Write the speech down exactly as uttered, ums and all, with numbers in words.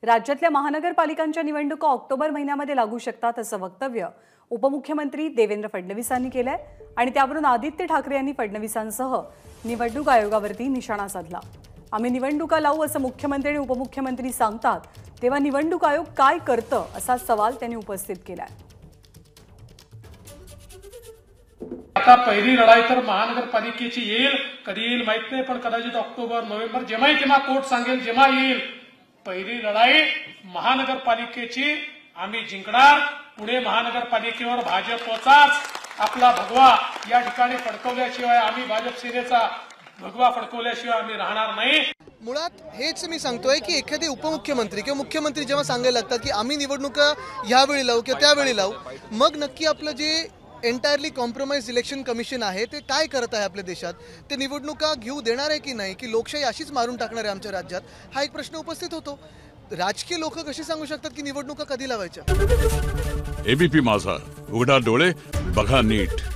राज्यातल्या महानगरपालिकांच्या निवडणुका ऑक्टोबर महिन्यामध्ये लागू शकतात असं वक्तव्य उपमुख्यमंत्री देवेंद्र फडणवीसांनी केलंय आणि त्यावरून आदित्य ठाकरे यांनी फडणवीसांसह निवडणूक आयोगावरती निशाणा साधला। आम्ही निवडणुका लावू असं मुख्यमंत्री आणि उपमुख्यमंत्री सांगतात तेव्हा निवडणूक आयोग काय करतं असा सवाल त्यांनी उपस्थित केलाय। आता पहिली लढाई तर महानगरपालिकेची येईल, कधी येईल माहित नाही, पण कदाचित ऑक्टोबर नोव्हेंबर जेव्हाही केव्हा कोर्ट सांगेल जेव्हा येईल, पहिली लढाई महानगरपालिकेची आम्ही जिंकणार। पुणे महानगरपालिकेवर भाजपचाच आपला भगवा या ठिकाणी फडकवल्याशिवाय आम्ही भाजप सेनेचा भगवा फडकवल्याशिवाय आम्ही राहणार नाही। मुळात हेच मी सांगतोय की एखादे उपमुख्यमंत्री किंवा मुख्यमंत्री जेव्हा सांगायला लागतात की आम्ही निवडणुका यावेळी लावू किंवा त्यावेळी लावू, मग नक्की आपलं जे एंटायरली कॉम्प्रोमाइज इलेक्शन कमिशन आहे ते काय करत आहे आपल्या देशात, ते निवडणुका घेऊ देणार आहे की नाही, की लोकशाही अशीच मारून टाकणार आहे आमच्या राज्यात, हा एक प्रश्न उपस्थित होतो। राजकीय लोक कशी सांगू शकतात की निवडणुका कधी लावायच्या? एबीपी माझा, उघडा डोळे बघा नीट।